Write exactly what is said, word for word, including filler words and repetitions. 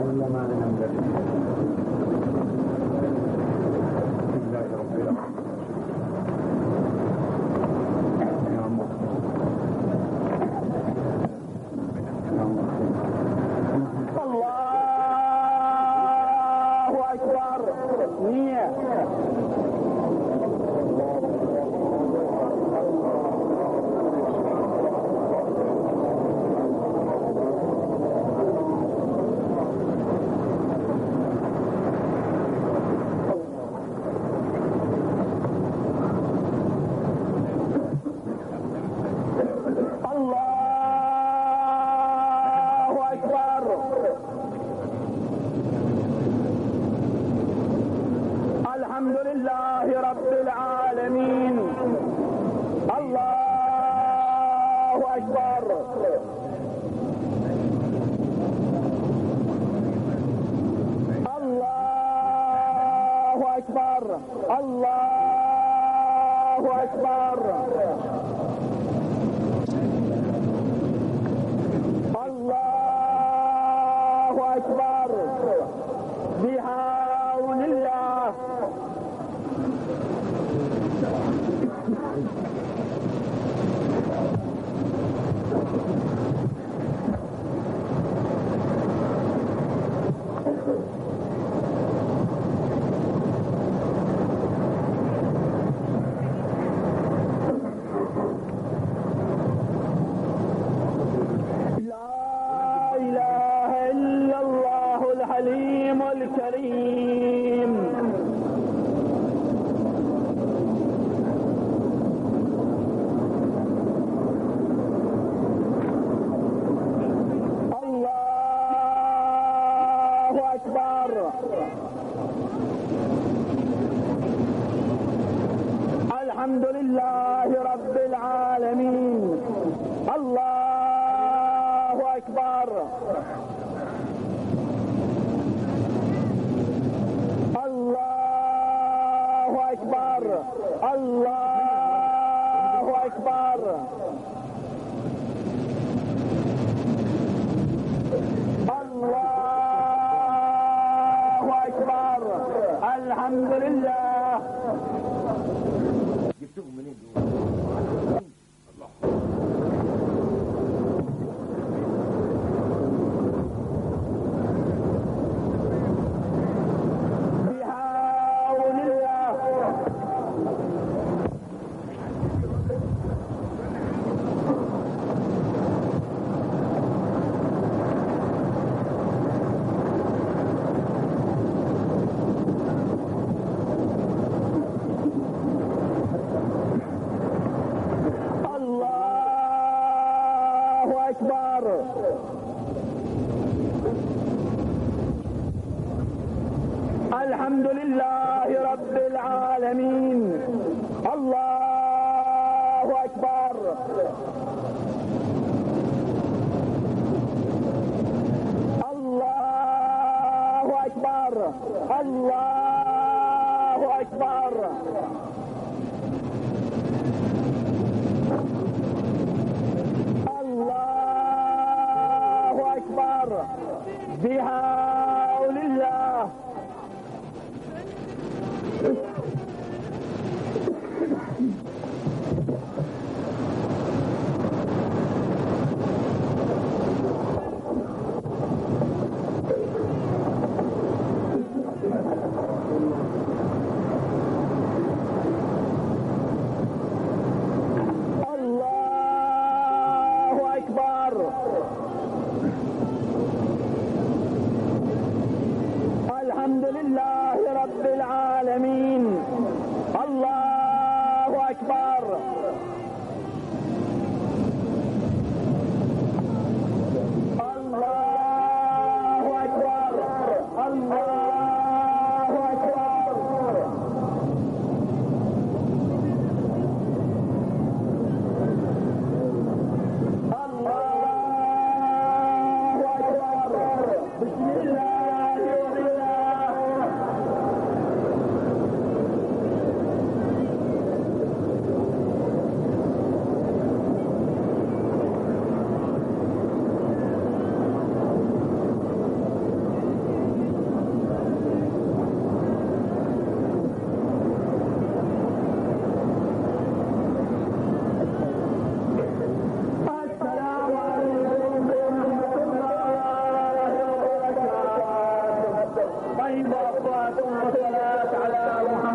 إلا ما أنعمت به. بسم الله رب العالمين. يا مصطفى يا مصطفى الله أكبر. نية الحمد لله رب العالمين. الله أكبر. الله أكبر. الله أكبر. الله أكبر. بحول الله. الحليم الكريم. الله أكبر. الحمد لله رب العالمين. الله أكبر. الله أكبر. الله أكبر. الله أكبر. الحمد لله. جبتهم منين دول؟ الله. الحمد لله رب العالمين. الله أكبر. الله أكبر. الله أكبر. الله أكبر. بحول الله. الله أكبر. الحمد لله رب العالمين. طيب أصوات وصلاة على محمد